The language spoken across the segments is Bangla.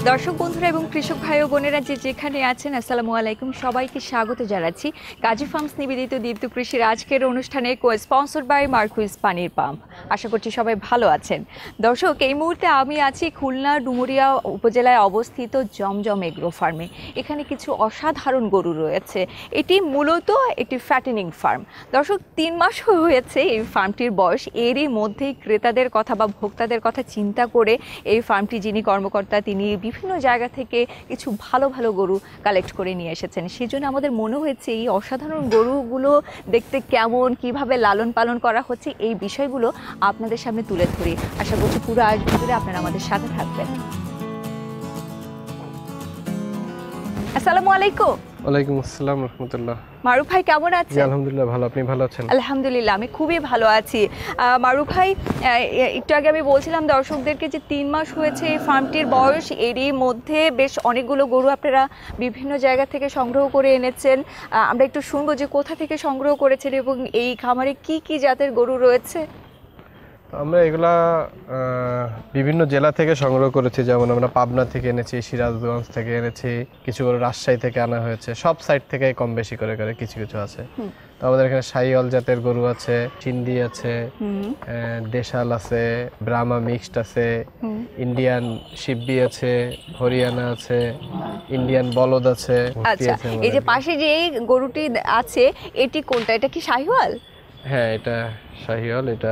দর্শক বন্ধুরা এবং কৃষক ভাই ও বোনেরা যেখানে আছেন, আসসালামু আলাইকুম। সবাইকে স্বাগত জানাচ্ছি গাজী ফার্মস নিবেদিত দীপ্ত কৃষির আজকের অনুষ্ঠানে স্পন্সর বাই মার্কুইজ পানির পাম্প। আশা করছি সবাই ভালো আছেন। দর্শক, এই মুহূর্তে আমি আছি খুলনা ডুমুরিয়া উপজেলায় অবস্থিত জমজম এগ্রো ফার্মে। এখানে কিছু অসাধারণ গরু রয়েছে। এটি মূলত একটি ফ্যাটেনিং ফার্ম। দর্শক, 3 মাস হয়েছে এই ফার্মটির বয়স। এরই মধ্যেই ক্রেতাদের কথা বা ভোক্তাদের কথা চিন্তা করে এই ফার্মটি যিনি কর্মকর্তা, তিনি বিভিন্ন জায়গা থেকে কিছু ভালো ভালো গরু কালেক্ট করে নিয়ে এসেছেন। সেই জন্য আমাদের মনে হয়েছে এই অসাধারণ গরুগুলো দেখতে কেমন, কিভাবে লালন পালন করা হচ্ছে, এই বিষয়গুলো আপনাদের সামনে তুলে ধরি। আশা করছি পুরো আয়োজন জুড়ে আপনারা আমাদের সাথে থাকবেন। আসসালামু আলাইকুম। ওয়ালাইকুম আসসালাম রাহমাতুল্লাহ। মারুফ ভাই কেমন আছেন? আলহামদুলিল্লাহ ভালো, আপনি ভালো আছেন? আলহামদুলিল্লাহ, আমি খুবই ভালো আছি। মারুফ ভাই, একটু আগে আমি বলছিলাম দর্শকদেরকে যে 3 মাস হয়েছে এই ফার্মটির বয়স। এরই মধ্যে বেশ অনেকগুলো গরু আপনারা বিভিন্ন জায়গা থেকে সংগ্রহ করে এনেছেন। আমরা একটু শুনবো যে কোথা থেকে সংগ্রহ করেছেন এবং এই খামারে কি কি জাতের গরু রয়েছে। আমরা এগুলা বিভিন্ন জেলা থেকে সংগ্রহ করেছি, যেমন আমরা পাবনা থেকে এনেছি, সিরাজগঞ্জ থেকে এনেছি, কিছু গরু রাজশাহী থেকে আনা হয়েছে। সব সাইড থেকে কম বেশি করে করে কিছু কিছু আছে। তো আমাদের এখানে শাহিওয়াল জাতের গরু আছে, চিন্ডি আছে, দেশাল আছে, ব্রাহ্মা মিক্সড আছে, ইন্ডিয়ান শিব্বি আছে, হরিয়ানা আছে, ইন্ডিয়ান বলদ আছে। আচ্ছা, এই যে পাশে যে গরুটি আছে এটি কোনটা? এটা কি শাহিওয়াল? হ্যাঁ, এটা শাহিওয়াল। এটা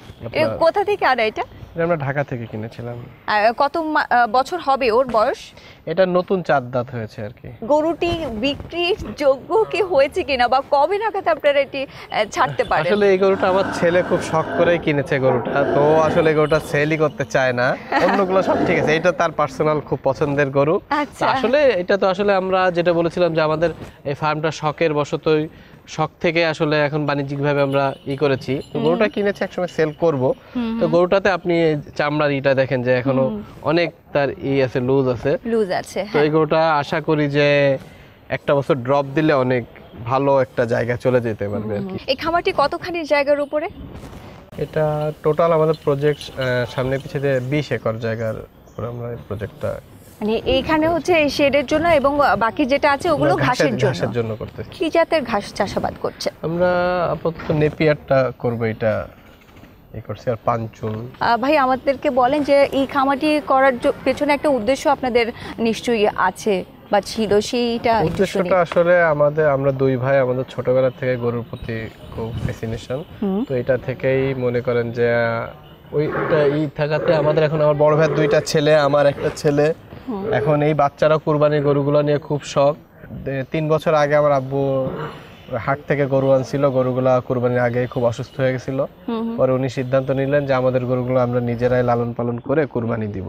কোথা থেকে আনা? এটা আমরা ঢাকা থেকে কিনেছিলাম। কত বছর হবে ওর বয়স? এটা নতুন 4 দাঁত হয়েছে আর কি। গরুটি বিক্রির যোগ্য কি হয়েছে কিনা বা কবে নাগাদ আপনারা এটি ছাড়তে পারেন? আসলে এই গরুটা আমার ছেলে খুব শখ করেই কিনেছে গরুটা, তো আসলে গরুটা সেলই করতে চায় না। অন্যগুলো সব ঠিক আছে, এটা তার পার্সোনাল খুব পছন্দের গরু। আসলে এটা তো আসলে আমরা যেটা বলেছিলাম যে আমাদের এই ফার্মটা শখের বশতই, শখ থেকে আসলে এখন বাণিজ্যিকভাবে আমরা করেছি। তো গরুটা কিনেছি, একসময় সেল করব। তো গরুটাতে আপনি চামড়ার ইটা দেখেন যে এখনো অনেক তার আছে, লুজ আছে। তো এই গরুটা আশা করি যে একটা বছর ড্রপ দিলে অনেক ভালো একটা জায়গা চলে যেতে পারবে আর কি। এই খামারটি কতখানি জায়গার উপরে? এটা টোটাল আমাদের প্রজেক্ট সামনে পিছনে 20 একর জায়গার উপরে আমরা এই প্রজেক্টটা, মানে এইখানে হচ্ছে এই শেডের জন্য এবং বাকি যেটা আছে ওগুলো ঘাসের জন্য করতে। কি জাতের ঘাস চাষাবাদ করছে? আমরা আপাতত নেপিয়ারটা করব, এটা করছি, আর পাঞ্চুল। ভাই, আমাদেরকে বলেন যে এই খামারটি করার পেছনে একটা উদ্দেশ্য আপনাদের নিশ্চয়ই আছে বা ছিল, সেইটা উদ্দেশ্যটা আসলে আমরা 2 ভাই, আমাদের ছোটবেলা থেকে গরুর প্রতি খুব ফ্যাসিনেশন। তো এটা থেকেই মনে করেন যে ওইটা থাকাতে আমাদের এখন, আমার বড় ভাইয়ের 2টা ছেলে, আমার একটা ছেলে, এখন এই বাচ্চারা কুরবানির গরুগুলো নিয়ে খুব শখ। 3 বছর আগে আমার আব্বু হাট থেকে গরু আনছিল, গরুগুলা কুরবানির আগে খুব অসুস্থ হয়ে গেছিল। পরে উনি সিদ্ধান্ত নিলেন যে আমাদের গরুগুলো আমরা নিজেরাই লালন পালন করে কুরবানি দিব।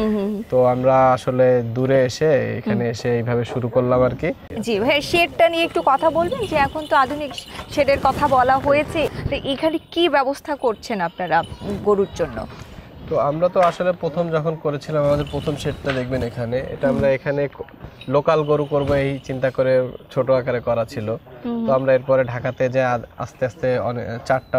তো আমরা আসলে দূরে এসে এখানে এসে এইভাবে শুরু করলাম আর কি। জি ভাই, শেডটা নিয়ে একটু কথা বলবেন যে এখন তো আধুনিক শেডের কথা বলা হয়েছে, তো এখানে কি ব্যবস্থা করছেন আপনারা গরুর জন্য? তো আমরা তো আসলে প্রথম যখন করেছিলাম, আমাদের প্রথম শেডটা দেখবেন এখানে, এটা আমরা এখানে লোকাল গরু করব এই চিন্তা করে ছোট আকারে করা ছিল। তো আমরা এরপরে ঢাকাতে যে আস্তে আস্তে 4টা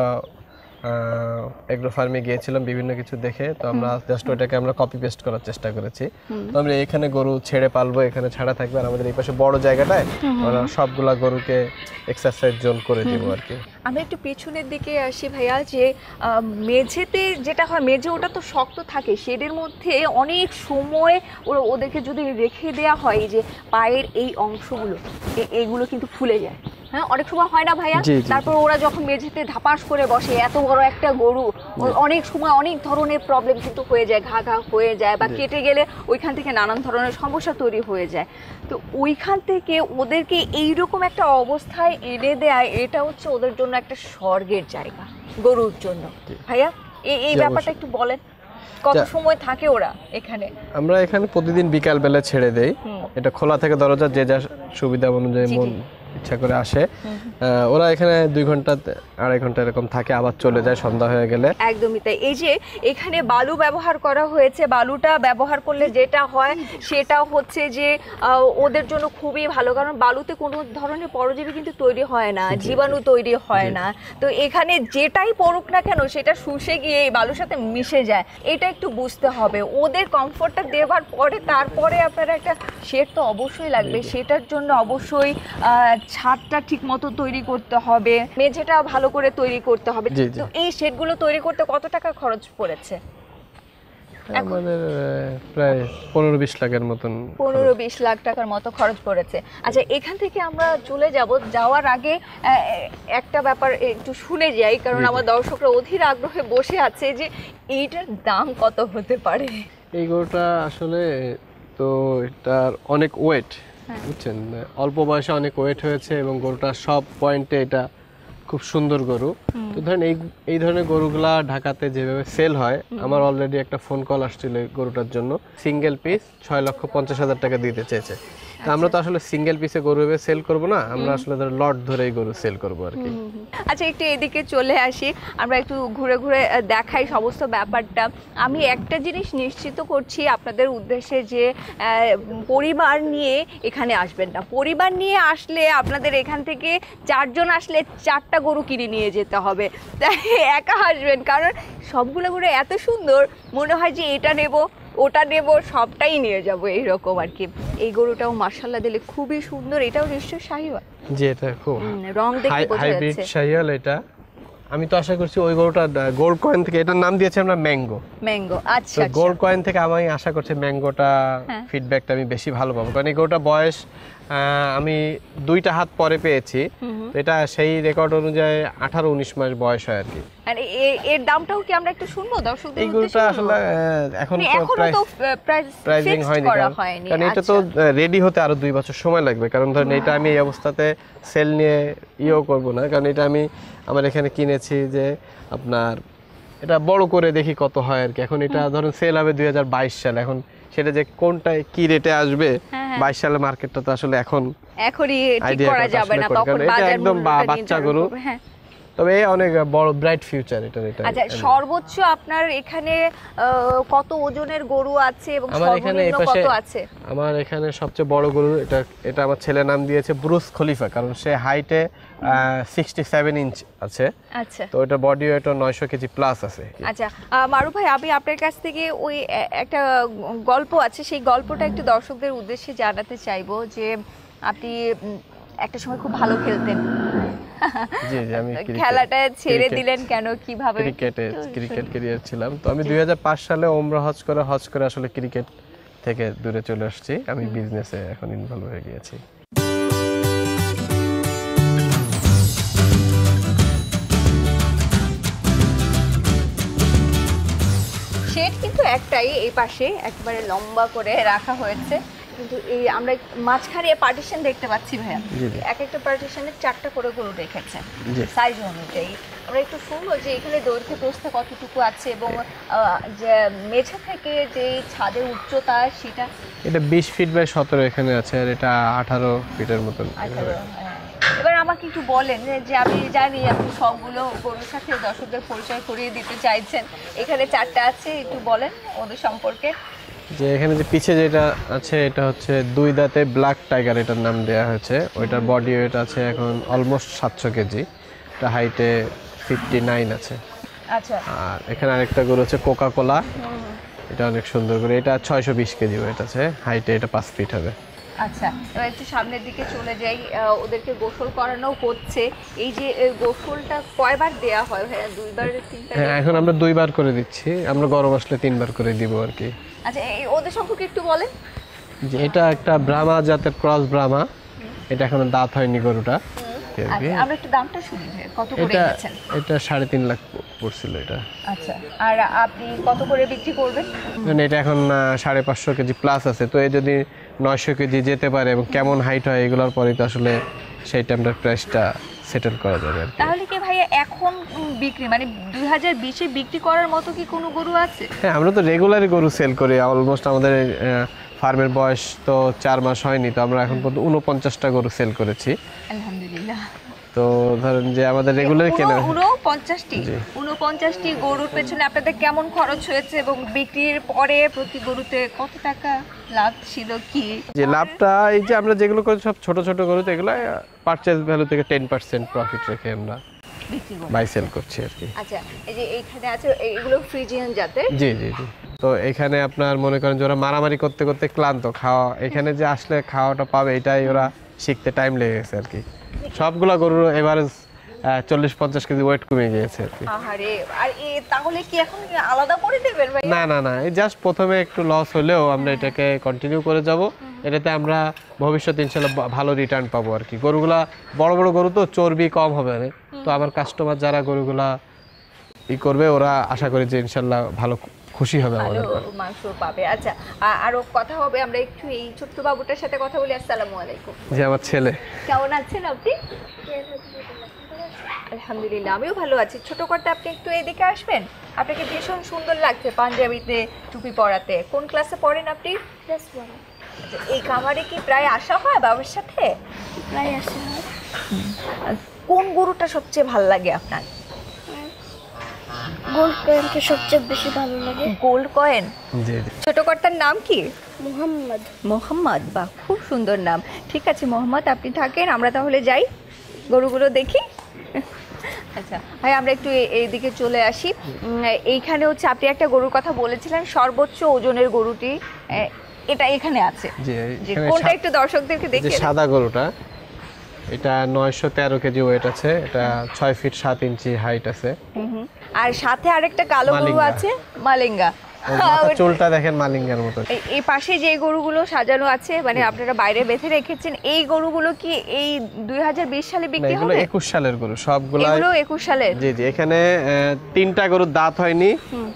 এগ্রো ফার্মে গিয়েছিলাম বিভিন্ন কিছু দেখে। তো আমরা জাস্ট ওইটাকে আমরা কপি পেস্ট করার চেষ্টা করেছি। তো আমরা এখানে গরু ছেড়ে পালবো, এখানে ছাড়া থাকবে, আর আমাদের এই পাশে বড় জায়গাটায় আমরা সবগুলা গরুকে এক্সারসাইজ জোন করে দেবো আর কি। আমি একটু পেছনের দিকে আসি ভাইয়া, যে মেঝেতে যেটা হয়, মেঝে ওটা তো শক্ত থাকে, শেডের মধ্যে অনেক সময় ওদেরকে যদি রেখে দেওয়া হয়, এই যে পায়ের এই অংশগুলো এইগুলো কিন্তু ফুলে যায়। হ্যাঁ, অনেক সময় হয় না ভাইয়া? তারপর ওরা যখন মেঝেতে ধাপাস করে বসে, এত বড় একটা গরু, অনেক সময় অনেক ধরনের প্রবলেম কিন্তু হয়ে যায়, ঘা হয়ে যায় বা কেটে গেলে ওইখান থেকে নানান ধরনের সমস্যা তৈরি হয়ে যায়। তো ওইখান থেকে ওদেরকে এইরকম একটা অবস্থায় এনে দেয়া, এটা হচ্ছে ওদের জন্য একটা স্বর্গের জায়গা গরুর জন্য। ভাইয়া, এই ব্যাপারটা একটু বলেন, কত সময় থাকে ওরা এখানে? আমরা এখানে প্রতিদিন বিকাল বেলা ছেড়ে দেই। এটা খোলা থেকে দরজা, যে যা সুবিধা অনুযায়ী ইচ্ছা করে আসে। ওরা এখানে 2 ঘন্টা 2.5 ঘন্টা এরকম থাকে, আবার চলে যায় সন্ধ্যা হয়ে গেলে। একদমই তাই। এই যে এখানে বালু ব্যবহার করা হয়েছে, বালুটা ব্যবহার করলে যেটা হয় সেটা হচ্ছে যে ওদের জন্য খুবই ভালো, কারণ বালুতে কোনো ধরনের পরজীবী কিন্তু তৈরি হয় না, জীবাণু তৈরি হয় না। তো এখানে যেটাই পড়ুক না কেন সেটা শুষে গিয়ে এই বালুর সাথে মিশে যায়, এটা একটু বুঝতে হবে। ওদের কমফোর্টটা দেওয়ার পরে তারপরে আপনারা একটা শেড তো অবশ্যই লাগবে, সেটার জন্য অবশ্যই ছাদটা ঠিক মতো তৈরি করতে হবে, মেঝেটা ভালো করে তৈরি করতে হবে। তো এই শেডগুলো তৈরি করতে কত টাকা খরচ পড়েছে? আমাদের প্রায় 15-20 লাখের মতন, 15-20 লাখ টাকার মতো খরচ পড়েছে। আচ্ছা, এখান থেকে আমরা চলে যাব, যাওয়ার আগে একটা ব্যাপার একটু শুনে যাই, কারণ আমার দর্শকরা অধীর আগ্রহে বসে আছে যে এইটার দাম কত হতে পারে। এই গরুটা আসলে তো এটার অনেক ওয়েট, বুঝছেন, অল্প বয়সে অনেক ওয়েট হয়েছে এবং গরুটা সব পয়েন্টে এটা খুব সুন্দর গরু। তো ধরেন এই ধরনের গরুগুলা ঢাকাতে যেভাবে সেল হয়, আমার অলরেডি একটা ফোন কল আসছিল এই গরুটার জন্য, সিঙ্গেল পিস 6,50,000 টাকা দিতে চেয়েছে। তো আমরা তো আসলে সিঙ্গেল পিসে গরু ভেবে সেল করব না, আমরা আসলে ধর লট ধরেই গরু সেল করব আর কি। আচ্ছা, একটু এদিকে চলে আসি, আমরা একটু ঘুরে ঘুরে দেখাই সমস্ত ব্যাপারটা। আমি একটা জিনিস নিশ্চিত করছি আপনাদের উদ্দেশ্যে যে পরিবার নিয়ে এখানে আসবেন না। পরিবার নিয়ে আসলে আপনাদের এখান থেকে 4 জন আসলে 4টা গরু কিনে নিয়ে যেতে হবে, তাই একা আসবেন, কারণ সবগুলো গরু এত সুন্দর মনে হয় যে এটা নেব ওটা নেব, সবটাই নিয়ে যাব এইরকম আর কি। এই গরুটাও মাশাআল্লাহ দিলে খুবই সুন্দর, এটাও নিশ্চয়ই শাহিওয়াল। জি, এটা খুব রং দেখে বোঝা হাইব্রিড যাচ্ছে শাহিওয়াল। এটা আমি তো আশা করছি ওই গরুটা গোল্ড কয়েন থেকে, এটার নাম দিয়েছি আমরা ম্যাঙ্গো। ম্যাঙ্গো, আচ্ছা আচ্ছা। গোল্ড কয়েন থেকে আমি আশা করছি ম্যাঙ্গোটা ফিডব্যাকটা আমি বেশি ভালো পাবো, কারণ এই গরুটা বয়স আমি 2টা হাত পরে পেয়েছি, তো এটা সেই রেকর্ড অনুযায়ী 18-19 মাস বয়স হয় আর কি। আর এর দামটাও কি আমরা একটু শুনবো দর্শকদের? এই গরুটা আসলে এখন তো প্রাইসিং হয়নি, কারণ এটা তো রেডি হতে আরো 2 বছর সময় লাগবে। কারণ ধরেন এটা আমি এই অবস্থাতে সেল নিয়ে করব না, কারণ এটা আমি আমার এখানে কিনেছি যে আপনার এটা বড় করে দেখি কত হয় আর কি। এখন এটা ধরেন সেল হবে 2022 সালে, এখন সেটা যে কোনটায় কি রেটে আসবে 22 সালে মার্কেটটা তো আসলে এখনই ঠিক করা যাবে না, তখন বাজার একদম বাচ্চা গরু। তবে অনেক বড় ব্রাইট ফিউচার এটা। আচ্ছা, সর্বোচ্চ আপনার এখানে কত ওজনের গরু আছে এবং সর্বনিম্ন কত আছে? আমার এখানে সবচেয়ে বড় গরু এটা আমার ছেলে নাম দিয়েছে ব্রুস খলিফা, কারণ সে হাইটে 67 ইঞ্চ আছে। আচ্ছা, তো এটা বডি ওয়েট 900 কেজি প্লাস আছে। আচ্ছা মারুফ ভাই, আমি আপনার কাছ থেকে ওই একটা গল্প আছে, সেই গল্পটা একটু দর্শকদের উদ্দেশ্যে জানাতে চাইবো যে আপনি একটা সময় খুব ভালো খেলতেন। জি জি, আমি খেলাটা ছেড়ে দিলেন কেন, কিভাবে? ক্রিকেট ক্যারিয়ার ছিলাম, তো আমি 2005 সালে ওমরা হজ করে আসলে ক্রিকেট থেকে দূরে চলে আসছি। আমি বিজনেসে এখন ইনভলভ হয়ে গিয়েছি। শেড কিন্তু একটাই, এই পাশে একেবারে লম্বা করে রাখা হয়েছে, কিন্তু এই আমরা মাঝখানে পার্টিশন দেখতে পাচ্ছি ভাইয়া, এক একটা পার্টিশনে 4টা করে গরু রেখেছে সাইজ অনুযায়ী। আমরা একটু শুনবো যে এখানে দৈর্ঘ্য প্রস্থ কতটুকু আছে এবং যে মেঝে থেকে যে ছাদের উচ্চতা সেটা। এটা 20 ফিট বাই 17 এখানে আছে, আর এটা 18 ফিটের মতন। এবার আমাকে একটু বলেন যে আমি জানি আপনি সবগুলো গরুর সাথে দর্শকদের পরিচয় করিয়ে দিতে চাইছেন, এখানে 4টা আছে, একটু বলেন ওদের সম্পর্কে। যে এখানে যে পিছে যেটা আছে এটা হচ্ছে 2 দাঁতে ব্ল্যাক টাইগার, এটার নাম দেওয়া হয়েছে। ওইটার বডি ওয়েট আছে এখন অলমোস্ট 700 কেজি, এটা হাইটে 59 আছে। আচ্ছা, আর এখানে আরেকটা গরু আছে কোকা কোলা, এটা অনেক সুন্দর করে, এটা 620 কেজি ওয়েট আছে, হাইটে এটা 5 ফিট হবে। আচ্ছা, এবার একটু সামনের দিকে চলে যাই। ওদেরকে গোসল করানো হচ্ছে, এই যে গোসলটা কয়বার দেয়া হয় ভাইয়া? 2বার 3বার? হ্যাঁ, এখন আমরা 2বার করে দিচ্ছি, আমরা গরম আসলে 3বার করে দিব আর কি। আচ্ছা, ওদের সম্পর্কে একটু বলেন। যে এটা একটা ব্রাহ্মা জাতের ক্রস ব্রাহ্মা, এটা এখনো দাঁত হয়নি গরুটা। আমরা একটু দামটা শুনি, কত করে দিয়েছেন? এটা 3.5 লাখ পড়ছিল এটা। আচ্ছা, আর আপনি কত করে বিক্রি করবেন? এটা এখন 550 কেজি প্লাস আছে, তো এই যদি 900 কেজি যেতে পারে এবং কেমন হাইট হয় এগুলোর পরেই তো আসলে সেই টাইমটার প্রাইসটা সেটেল করা যাবে। তাহলে কি ভাইয়া এখন বিক্রি মানে 2020-এ বিক্রি করার মতো কি কোনো গরু আছে? হ্যাঁ, আমরা তো রেগুলারই গরু সেল করি। অলমোস্ট আমাদের ফার্মের বয়স তো 4 মাস হয়নি, তো আমরা এখন পর্যন্ত 49টা গরু সেল করেছি। আলহামদুলিল্লাহ। তো ধরেন যে আমাদের রেগুলার কেনা 49টি গরুর পেছনে আপনাদের কেমন খরচ হয়েছে এবং বিক্রির পরে প্রতি গরুতে কত টাকা লাভ ছিল কি? যে লাভটা এই যে আমরা যেগুলো করি সব ছোট ছোট গরু, তো এগুলো পারচেজ ভ্যালু থেকে 10% প্রফিট রেখে আমরা বাই সেল করছি আর কি। আচ্ছা, এই যে এইখানে আছে এগুলো ফ্রিজিয়ান জাতের। জি জি জি। তো এখানে আপনার মনে করেন যে ওরা মারামারি করতে করতে ক্লান্ত, খাওয়া এখানে যে আসলে খাওয়াটা পাবে এটাই ওরা শিখতে টাইম লেগে গেছে আর কি। সবগুলা গরুর এভারেজ 40-50 কেজি ওয়েট কমে গিয়েছে আর কি। আহারে, আর তাহলে কি এখন আলাদা করে দেবেন ভাই? না না না, এই জাস্ট প্রথমে একটু লস হলেও আমরা এটাকে কন্টিনিউ করে যাব। এটাতে আমরা ভবিষ্যতে ইনশাআল্লাহ ভালো রিটার্ন পাবো আর কি। গরুগুলা বড় বড় গরু তো চর্বি কম হবে, তো আমার কাস্টমার যারা গরুগুলা করবে ওরা আশা করি যে ইনশাআল্লাহ ভালো খুশি হবে, আমাদের মাংস পাবে। আচ্ছা, আরো কথা হবে। আমরা একটু এই ছোট্ট বাবুটার সাথে কথা বলি। আসসালামু আলাইকুম। যে আমার ছেলে। কেমন আছেন আপনি? আলহামদুলিল্লাহ, আমিও ভালো আছি। ছোট করতে আপনি একটু এদিকে আসবেন। আপনাকে ভীষণ সুন্দর লাগছে পাঞ্জাবিতে টুপি পরাতে। কোন ক্লাসে পড়েন আপনি? ক্লাস 1। এই খামারে কি প্রায় আসা হয় বাবার সাথে? প্রায় আসা হয়। কোন গরুটা সবচেয়ে ভালো লাগে আপনার? গোল্ড কয়েনটা সবচেয়ে বেশি ভালো লাগে। Gold coin. জি জি। ছোট কর্তার নাম কি? মোহাম্মদ। মোহাম্মদ, বাহ, খুব সুন্দর নাম। ঠিক আছে মোহাম্মদ, আপনি থাকেন, আমরা তাহলে যাই গরুগুলো দেখি। আচ্ছা ভাই, আমরা একটু এইদিকে চলে আসি। এইখানে হচ্ছে আপনি একটা গরুর কথা বলেছিলেন, সর্বোচ্চ ওজনের গরুটি এটা এখানে আছে। জি, কোনটা একটু দর্শকদেরকে দেখিয়ে দেন। সাদা গরুটা, এটা 913 কেজি ওয়েট আছে। এটা 6 ফিট 7 ইঞ্চি হাইট আছে। আর সাথে আরেকটা কালো গরু মালিঙ্গা। আছে, মালিঙ্গা। চুলটা দেখেন মালিঙ্গার মতো। এই পাশে যে গরুগুলো সাজানো আছে, মানে আপনারা বাইরে বেঁধে রেখেছেন, এই গরুগুলো কি এই 2020 সালে বিক্রি হবে? 21 সালের গরু সবগুলো। এগুলো 21 সালের। জি জি। এখানে 3টা গরুর দাঁত হয়নি,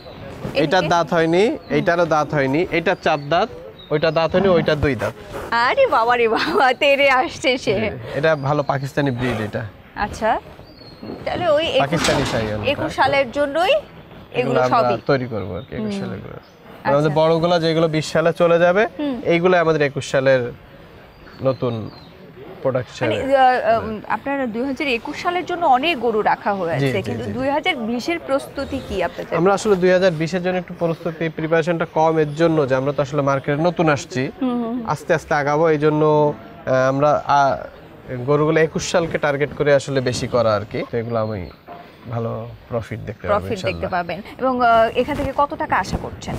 এইটার দাঁত হয়নি, এইটারও দাঁত হয়নি, এইটার 4 দাঁত, ওইটা দাঁত হয়নি, ওইটার 2 দাঁত। আরে বাবা রে বাবা, তেরে আসছে সে। এটা ভালো পাকিস্তানি ব্রিড এটা। আচ্ছা, তাহলে ওই পাকিস্তানি শাহিওয়াল। 21 সালের জন্যই এগুলো সবই তৈরি করব আর কি 21 সালের গরু। আমাদের বড়গুলো যেগুলো 20 সালে চলে যাবে, এইগুলো আমাদের 21 সালের নতুন প্রোডাকশন। মানে আপনারা 2021 সালের জন্য অনেক গরু রাখা হয়েছে, কিন্তু 2020 এর প্রস্তুতি কি আপনাদের? আমরা আসলে 2020 এর জন্য একটু প্রস্তুতি প্রিপারেশনটা কম, এর জন্য যে আমরা তো আসলে মার্কেটে নতুন আসছি, আস্তে আস্তে আগাবো। এই জন্য আমরা গরুগুলো 21 সালকে টার্গেট করে আসলে বেশি করা আর কি। তো এগুলো আমি ভালো প্রফিট দেখতে পাবেন। এবং এখান থেকে কত টাকা আশা করছেন?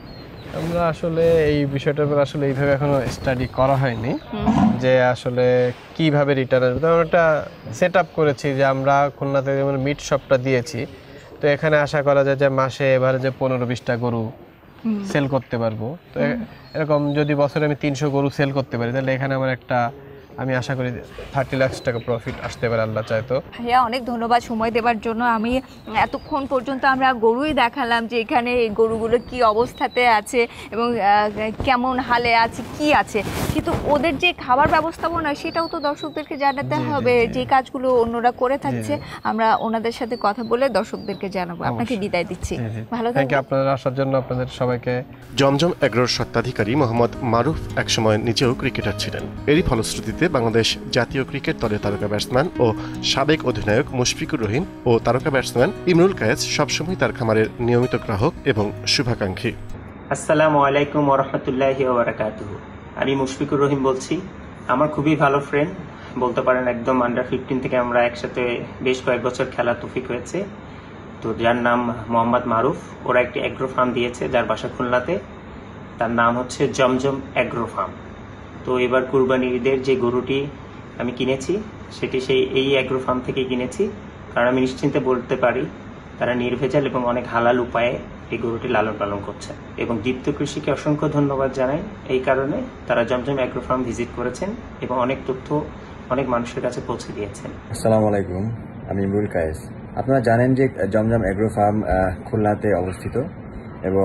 আমরা আসলে এই বিষয়টার উপর আসলে এইভাবে এখনো স্টাডি করা হয়নি যে আসলে কিভাবে রিটার্ন আসবে। তেমন একটা সেট আপ করেছি যে আমরা খুলনাতে যেমন মিট শপটা দিয়েছি, তো এখানে আশা করা যায় যে মাসে এবারে যে 15-20টা গরু সেল করতে পারবো। তো এরকম যদি বছরে আমি 300 গরু সেল করতে পারি, তাহলে এখানে আমার আমি আশা করি 30 লাখ টাকা প্রফিট আসতে পারে, আল্লাহ চাইতো। ভাইয়া অনেক ধন্যবাদ সময় দেওয়ার জন্য। আমি এতক্ষণ পর্যন্ত আমরা গরুই দেখালাম যে এখানে এই গরুগুলো কি অবস্থাতে আছে এবং কেমন হালে আছে, কি আছে, কিন্তু ওদের যে খাবার ব্যবস্থাপনা সেটাও তো দর্শকদেরকে জানাতে হবে। যে কাজগুলো অন্যরা করে থাকছে, আমরা ওনাদের সাথে কথা বলে দর্শকদেরকে জানাবো। আপনাকে বিদায় দিচ্ছি, ভালো থাকবেন। আপনারা আসার জন্য আপনাদের সবাইকে। জমজম এগ্রোর স্বত্বাধিকারী মোহাম্মদ মারুফ একসময় নিজেও ক্রিকেটার ছিলেন। এরই ফলশ্রুতিতে বাংলাদেশ জাতীয় ক্রিকেট দলের তারকা ব্যাটসম্যান ও সাবেক অধিনায়ক মুশফিকুর রহিম ও তারকা ব্যাটসম্যান ইমরুল কায়েস সবসময় তার খামারের নিয়মিত গ্রাহক এবং শুভাকাঙ্ক্ষী। আসসালামু আলাইকুম ওয়া রাহমাতুল্লাহি ওয়া বারাকাতুহু। আমি মুশফিকুর রহিম বলছি। আমার খুবই ভালো ফ্রেন্ড বলতে পারেন, একদম আন্ডার 15 থেকে আমরা একসাথে বেশ কয়েক বছর খেলা তৌফিক হয়েছে। তো যার নাম মোহাম্মদ মারুফ, ওরা একটি অ্যাগ্রো ফার্ম দিয়েছে যার বাসা খুলনাতে। তার নাম হচ্ছে জমজম অ্যাগ্রো ফার্ম। তো এবার কুরবানির ঈদের যে গরুটি আমি কিনেছি সেটি এই অ্যাগ্রো ফার্ম থেকেই কিনেছি, কারণ আমি নিশ্চিন্তে বলতে পারি তারা নির্ভেজাল এবং অনেক হালাল উপায়ে এই গরুটি লালন পালন করছে। এবং দীপ্ত কৃষিকে অসংখ্য ধন্যবাদ জানাই এই কারণে, তারা জমজম অ্যাগ্রো ফার্ম ভিজিট করেছেন এবং অনেক তথ্য অনেক মানুষের কাছে পৌঁছে দিয়েছেন। আসসালামু আলাইকুম, আমি ইমরুল কায়েস। আপনারা জানেন যে জমজম অ্যাগ্রো ফার্ম খুলনাতে অবস্থিত এবং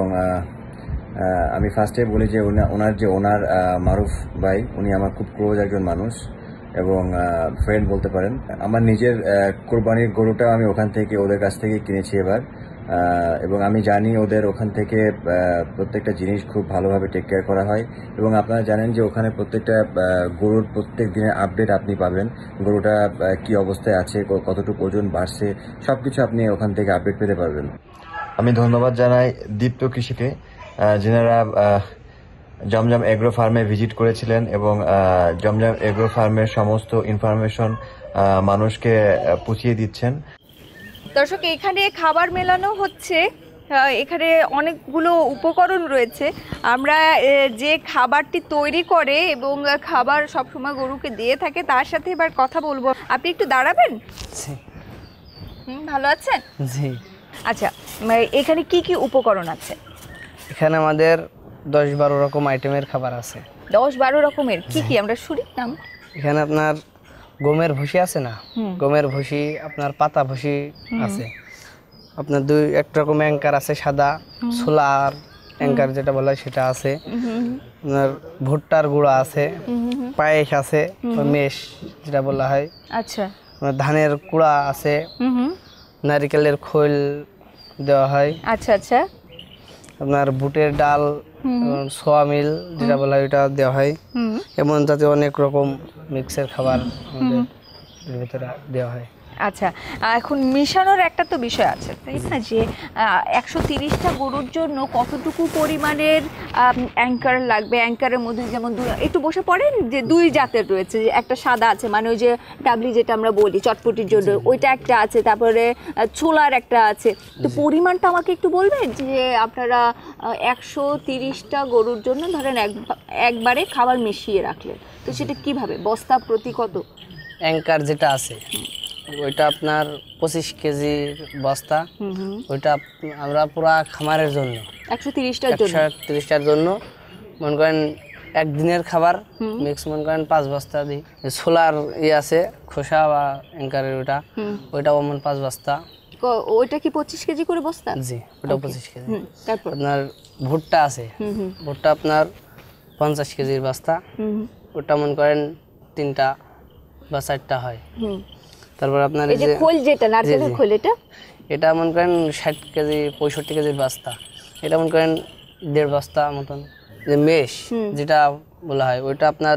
আমি ফার্স্টে বলি যে ওনার মারুফ ভাই, উনি আমার খুব ক্লোজ একজন মানুষ। এবং ফ্রেন্ড বলতে পারেন। আমার নিজের কোরবানির গরুটাও আমি ওখান থেকে ওদের কাছ থেকে কিনেছি এবার, এবং আমি জানি ওদের ওখান থেকে প্রত্যেকটা জিনিস খুব ভালোভাবে টেক কেয়ার করা হয়। এবং আপনারা জানেন যে ওখানে প্রত্যেকটা গরুর প্রত্যেক দিনের আপডেট আপনি পাবেন, গরুটা কি অবস্থায় আছে, কতটুকু ওজন বাড়ছে, সব কিছু আপনি ওখান থেকে আপডেট পেতে পারবেন। আমি ধন্যবাদ জানাই দীপ্ত কৃষিকে, যেনারা জমজম এগ্রো ফার্মে ভিজিট করেছিলেন এবং জমজম এগ্রো ফার্মের সমস্ত ইনফরমেশন মানুষকে পৌঁছিয়ে দিচ্ছেন। দর্শক, এখানে খাবার মেলানো হচ্ছে, এখানে অনেকগুলো উপকরণ রয়েছে। আমরা যে খাবারটি তৈরি করে এবং খাবার সবসময় গরুকে দিয়ে থাকে তার সাথে এবার কথা বলবো। আপনি একটু দাঁড়াবেন? ভালো আছেন? জি। আচ্ছা, এখানে কি কি উপকরণ আছে? এখানে আমাদের 10-12 রকম আইটেমের খাবার আছে। 10-12 রকমের কি কি আমরা শুনি নাম? এখানে আপনার গমের ভুসি আছে না, গমের ভুসি, আপনার পাতা ভুসি আছে, আপনার এক রকম অ্যাঙ্কার আছে সাদা, ছোলার অ্যাঙ্কার যেটা বলা হয় সেটা আছে, আপনার ভুট্টার গুঁড়া আছে, পায়েস আছে, মেশ যেটা বলা হয়, আচ্ছা, ধানের কুড়া আছে, নারিকেলের খোল দেওয়া হয়, আচ্ছা আচ্ছা, আপনার বুটের ডাল, সোয়া মিল যেটা বলা হয় ওটা দেওয়া হয়। এমন যাতে অনেক রকম মিক্সের খাবার আমাদের ভিতরে দেওয়া হয়। আচ্ছা, এখন মিশানোর একটা তো বিষয় আছে, তাই না, যে 130টা গরুর জন্য কতটুকু পরিমাণের অ্যাঙ্কার লাগবে? অ্যাঙ্কারের মধ্যে যেমন একটু বসে পড়েন, যে 2 জাতের রয়েছে, একটা সাদা আছে, মানে ওই যে ডাবলি যেটা আমরা বলি চটপটির জন্য, ওইটা একটা আছে, তারপরে ছোলার একটা আছে। তো পরিমাণটা আমাকে একটু বলবেন যে আপনারা 130টা গরুর জন্য ধরেন একবারে খাবার মিশিয়ে রাখলেন, তো সেটা কিভাবে, বস্তা প্রতি কত? অ্যাঙ্কার যেটা আছে ওইটা আপনার 25 কেজির বস্তা, ওইটা আমরা পুরা খামারের জন্য 130টার জন্য মনে করেন একদিনের খাবার মিক্স মনে করেন 5 বস্তা দিই। ছোলার আছে খোসা বা অ্যাঙ্কারের ওইটা 5 বস্তা। ওইটা কি 25 কেজি করে বস্তা? জি, ওটা 25 কেজি। তারপর আপনার ভুট্টা আছে, ভুট্টা আপনার 50 কেজির বস্তা, ওটা মনে করেন 3টা বা 4টা হয়। তারপর আপনার এই যে খোল যেটা নারকেলের খোল, এটা মনে করেন 60 কেজি 65 কেজির বস্তা, এটা মনে করেন 1.5 বস্তা মতন। যে মেশ যেটা বলা হয় ওইটা আপনার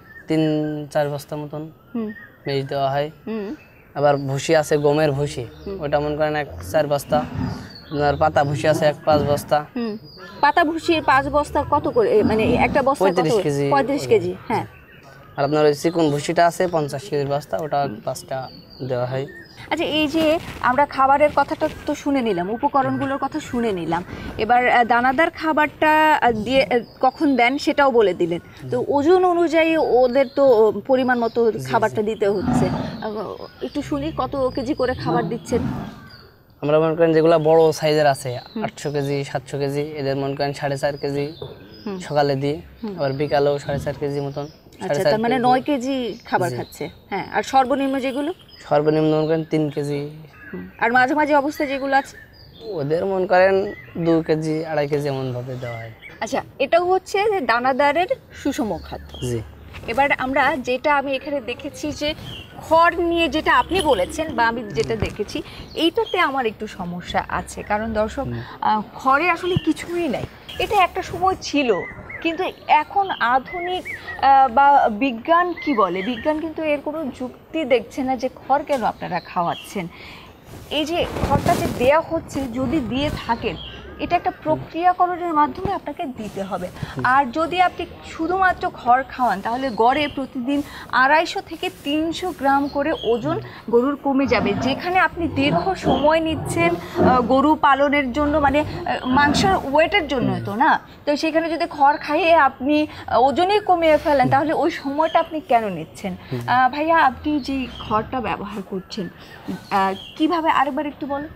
3-4 বস্তা মতন মেশ দেওয়া হয়। আবার ভুসি আছে গমের ভুসি, ওইটা মনে করেন 1-4 বস্তা। আপনার পাতা ভুসি আছে 1-5 বস্তা। পাতা ভুসির 5 বস্তা কত করে, মানে একটা বস্তা 35 কেজি? 35 কেজি, হ্যাঁ। আর আপনার ওই চিকন ভুসিটা আছে 50 কেজির বস্তা, ওটা 5টা দেওয়া হয়। আচ্ছা, এই যে আমরা খাবারের কথাটা তো শুনে নিলাম, উপকরণগুলোর কথা শুনে নিলাম, এবার দানাদার খাবারটা দিয়ে কখন দেন সেটাও বলে দিলেন। তো ওজন অনুযায়ী ওদের তো পরিমাণ মতো খাবারটা দিতে হচ্ছে, একটু শুনি কত কেজি করে খাবার দিচ্ছেন? আমরা মনে করেন যেগুলো বড় সাইজের আছে 800 কেজি 700 কেজি, এদের মনে করেন 4.5 কেজি সকালে দিই, আবার বিকালেও 4.5 কেজি মতন। আচ্ছা, তার মানে 9 কেজি খাবার খাচ্ছে। হ্যাঁ, আর সর্বনিম্ন যেগুলো? সর্বনিম্ন মনে করেন 3 কেজি। আর মাঝে মাঝে অবস্থা যেগুলো আছে ওদের মনে করেন 2 কেজি 2.5 কেজি এমন ভাবে দেওয়া হয়। আচ্ছা, এটাও হচ্ছে যে দানাদারের সুষম খাদ্য। জি। এবার আমরা যেটা আমি এখানে দেখেছি যে খড় নিয়ে যেটা আপনি বলেছেন বা আমি যেটা দেখেছি, এইটাতে আমার একটু সমস্যা আছে, কারণ দর্শক, খড়ে আসলে কিছুই নাই। এটা একটা সময় ছিল, কিন্তু এখন আধুনিক বা বিজ্ঞান কি বলে, বিজ্ঞান কিন্তু এর কোনো যুক্তি দেখছে না যে খড় কেন আপনারা খাওয়াচ্ছেন। এই যে খড়টা যে দেয়া হচ্ছে, যদি দিয়ে থাকেন, এটা একটা প্রক্রিয়াকরণের মাধ্যমে আপনাকে দিতে হবে। আর যদি আপনি শুধুমাত্র খড় খাওয়ান, তাহলে গড়ে প্রতিদিন 250 থেকে 300 গ্রাম করে ওজন গরুর কমে যাবে, যেখানে আপনি দীর্ঘ সময় নিচ্ছেন গরু পালনের জন্য, মানে মাংসের ওয়েটের জন্য তো না। তো সেখানে যদি খড় খাইয়ে আপনি ওজনই কমিয়ে ফেলেন, তাহলে ওই সময়টা আপনি কেন নিচ্ছেন? ভাইয়া, আপনি যে খড়টা ব্যবহার করছেন কিভাবে, আরেকবার একটু বলুন।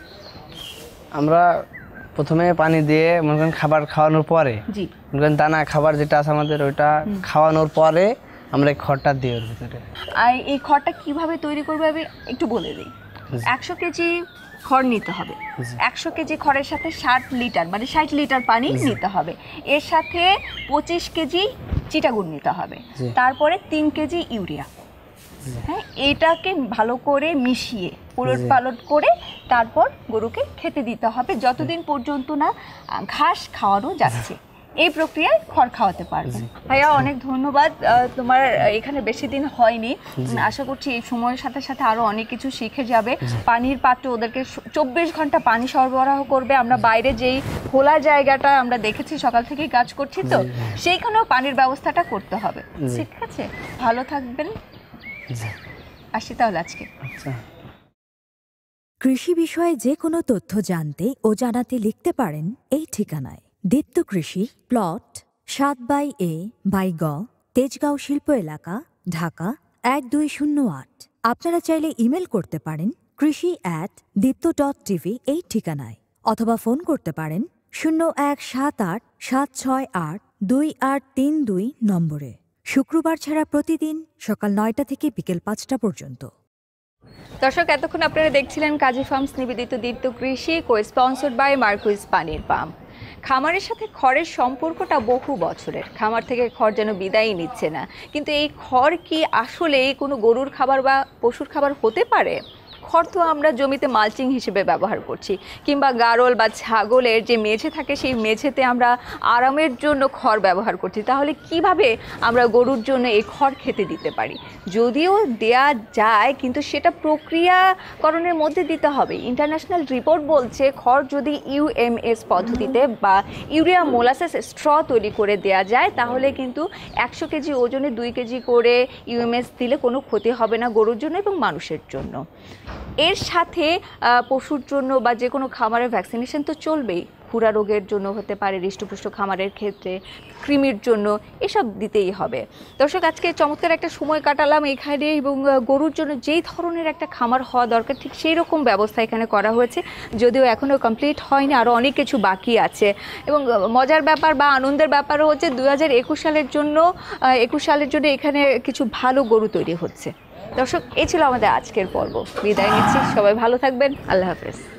আমরা প্রথমে পানি দিয়ে মনে করেন খাবার খাওয়ানোর পরে, মনে করেন দানা খাবার যেটা আছে আমাদের, ওইটা খাওয়ানোর পরে আমরা এই খড়টা দিই ওর ভিতরে। আর এই খড়টা কিভাবে তৈরি করবে আমি একটু বলে দিই। 100 কেজি খড় নিতে হবে, 100 কেজি খড়ের সাথে 60 লিটার, মানে 60 লিটার পানি নিতে হবে। এর সাথে 25 কেজি চিটাগুড় নিতে হবে, তারপরে 3 কেজি ইউরিয়া, হ্যাঁ, এটাকে ভালো করে মিশিয়ে উলট পালট করে তারপর গরুকে খেতে দিতে হবে যতদিন পর্যন্ত না ঘাস খাওয়ানো যাচ্ছে। এই প্রক্রিয়ায় খড় খাওয়াতে পারবে। ভাইয়া অনেক ধন্যবাদ, তোমার এখানে বেশি দিন হয়নি, আশা করছি এই সময়ের সাথে সাথে আরো অনেক কিছু শিখে যাবে। পানির পাত্রে ওদেরকে 24 ঘন্টা পানি সরবরাহ করবে। আমরা বাইরে যেই খোলা জায়গাটা আমরা দেখেছি, সকাল থেকেই কাজ করছি তো সেইখানেও পানির ব্যবস্থাটা করতে হবে। ঠিক আছে, ভালো থাকবেন। আসি তাহলে আজকে। কৃষি বিষয়ে যে কোনো তথ্য জানতে ও জানাতে লিখতে পারেন এই ঠিকানায়। দীপ্ত কৃষি, প্লট 7/A/গ, তেজগাঁও শিল্প এলাকা, ঢাকা 1208। আপনারা চাইলে ইমেল করতে পারেন krishi@dipto.tv এই ঠিকানায়, অথবা ফোন করতে পারেন 0178-768-2832 নম্বরে। শুক্রবার ছাড়া প্রতিদিন সকাল 9টা থেকে বিকেল 5টা পর্যন্ত। দর্শক, এতক্ষণ আপনারা দেখছিলেন কাজী ফার্মস নিবেদিত দীপ্ত কৃষি, কো-স্পন্সর্ড বাই মার্কুইস পানির পাম্প। খামারের সাথে খড়ের সম্পর্কটা বহু বছরের। খামার থেকে খড় যেন বিদায়ই নিচ্ছে না, কিন্তু এই খড় কি আসলে কোনো গরুর খাবার বা পশুর খাবার হতে পারে? খড় তো আমরা জমিতে মালচিং হিসেবে ব্যবহার করছি, কিংবা গারল বা ছাগলের যে মেঝে থাকে সেই মেঝেতে আমরা আরামের জন্য খড় ব্যবহার করছি। তাহলে কিভাবে আমরা গরুর জন্য এই খড় খেতে দিতে পারি? যদিও দেয়া যায়, কিন্তু সেটা প্রক্রিয়াকরণের মধ্যে দিতে হবে। ইন্টারন্যাশনাল রিপোর্ট বলছে খড় যদি ইউএমএস পদ্ধতিতে বা ইউরিয়া মোলাসেস স্ট্র তৈরি করে দেয়া যায়, তাহলে কিন্তু 100 কেজি ওজনে 2 কেজি করে ইউএমএস দিলে কোনো ক্ষতি হবে না গরুর জন্য এবং মানুষের জন্য। এর সাথে পশুর জন্য বা যে কোনো খামারের ভ্যাকসিনেশন তো চলবেই। খুরা রোগের জন্য হতে পারে, হৃষ্টপুষ্ট খামারের ক্ষেত্রে কৃমির জন্য, এসব দিতেই হবে। দর্শক, আজকে চমৎকার একটা সময় কাটালাম এখানে, এবং গরুর জন্য যেই ধরনের একটা খামার হওয়া দরকার ঠিক সেই রকম ব্যবস্থা এখানে করা হয়েছে, যদিও এখনও কমপ্লিট হয়নি, আরও অনেক কিছু বাকি আছে। এবং মজার ব্যাপার বা আনন্দের ব্যাপারও হচ্ছে 2021 সালের জন্য এখানে কিছু ভালো গরু তৈরি হচ্ছে। দর্শক, এই ছিল আমাদের আজকের পর্ব। বিদায় নিচ্ছি, সবাই ভালো থাকবেন, আল্লাহ হাফেজ।